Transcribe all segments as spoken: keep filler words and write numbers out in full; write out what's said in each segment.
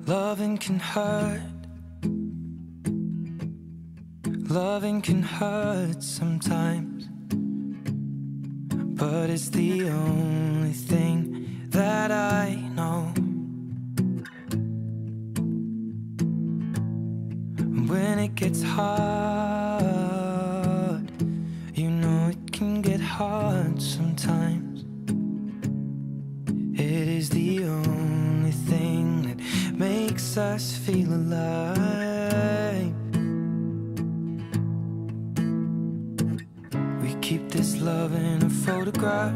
Loving can hurt. Loving can hurt sometimes, but it's the only thing that I know. When it gets hard, you know it can get hard sometimes. It is the only thing that makes us feel alive. We keep this love in a photograph.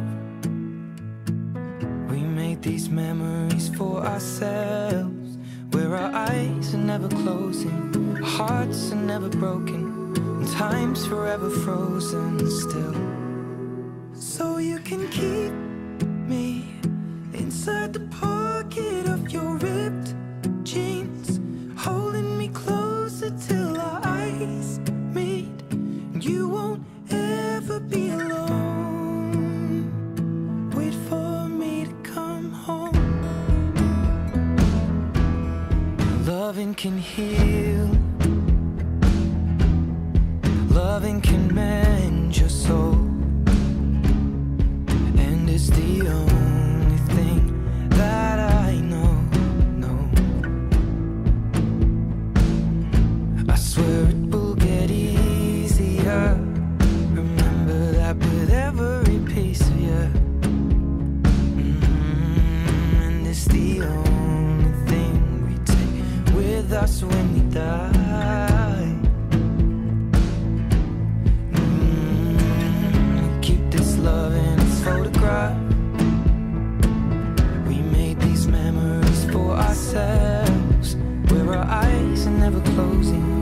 We made these memories for ourselves, where our eyes are never closing, our hearts are never broken, and time's forever frozen still. So you can keep me inside the pocket of your ripped jeans, holding me closer till our eyes meet, and you won't ever be alone. Wait for me to come home. Loving can heal. Loving can mend your soul, and it's the only thing that I know, no. I swear it will get easier. Remember that with every piece of you. Mm-hmm. And it's the only thing we take with us when we die. Mm-hmm. Keep this love in its photograph. We made these memories for ourselves, where our eyes are never closing,